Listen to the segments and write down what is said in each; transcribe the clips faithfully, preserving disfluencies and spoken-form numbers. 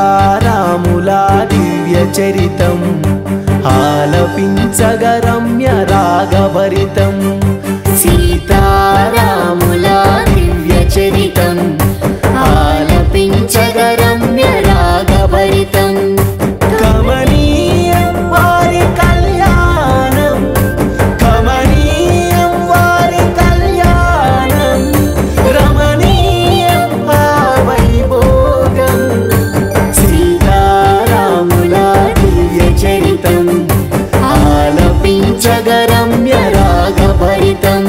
సీతారాముల దివ్య చరితం ఆలపించగ రమ్య రాగభరితం సీతారాముల దివ్య చరితం ఆలపించగ రమ్య రాగభరితం కమనీయం వారి కళ్యాణం కమనీయం వారి కళ్యాణం రమణీయం ఆ వైభోగం సీతారాముల దివ్య చరితం ఆలపించగ రమ్య రాగభరితం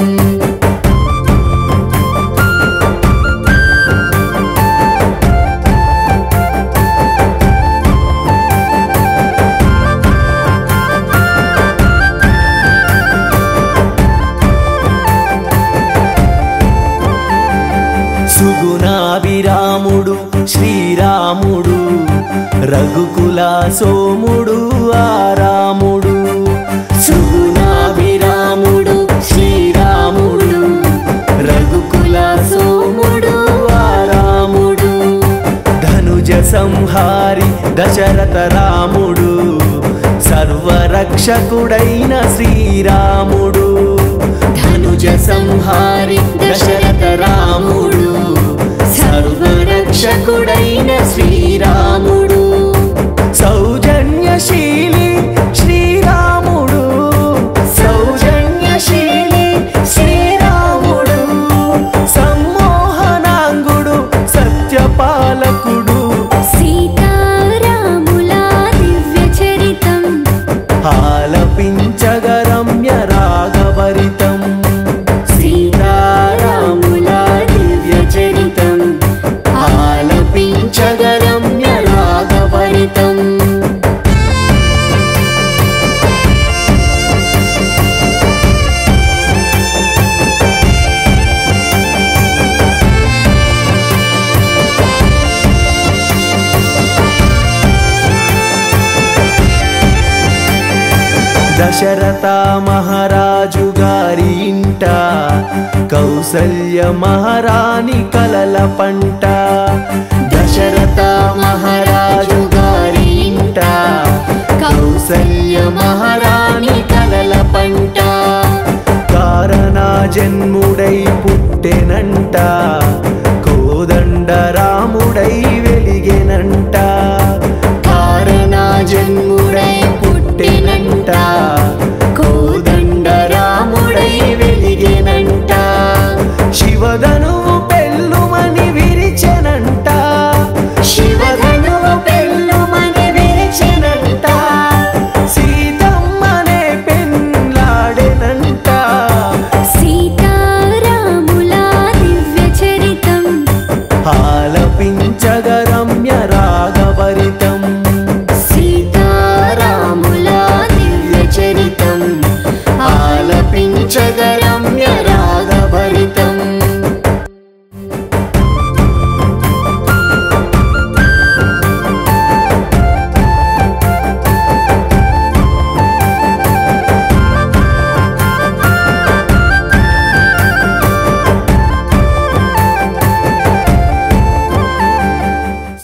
సుగుణాభిరాముడు శ్రీరాముడు రఘుకుల సోముడు ఆరాముడు సుగుణాభిరాముడు శ్రీరాముడు రఘుకుల సోముడు ఆరాముడు ధనుజ సంహారి దశరథ రాముడు సర్వరక్షకుడైన శ్రీరాముడు ధనుజ సంహారి దశరథ రాముడు సర్వరక్షకుడైన శ్రీరాముడు సౌజన్యశీలి శ్రీరాముడు సౌజన్యశీలి శ్రీరాముడు సమ్మోహనాంగుడు సత్యపాలకుడు సీతారాముల దివ్య చరితం ఆలపించగ రమ్య రాగభరితం సీతారాముల దివ్య చరితం ఆలపించగ రమ్య రాగభరితం దశరథ మహారాజు గారి ఇంట కౌసల్య మహారాణి కలల పంట దశరథ మహారాజు గారి ఇంట కౌసల్య